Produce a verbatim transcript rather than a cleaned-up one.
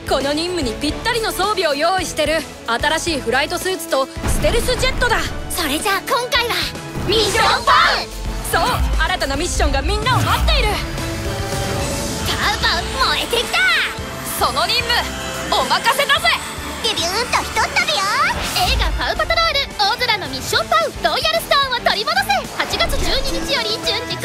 この任務にぴったりの装備を用意してる。新しいフライトスーツとステルスジェットだ。 それじゃあ今回はミッションパウ。 そう、新たなミッションがみんなを待っている。 パウパウ燃えてきた。 その任務お任せだぜ。 ビビューンとひとっ飛びよ。映画「パウパトロール大空のミッションパウロイヤルストーンを取り戻せ」はちがつじゅうににちより順次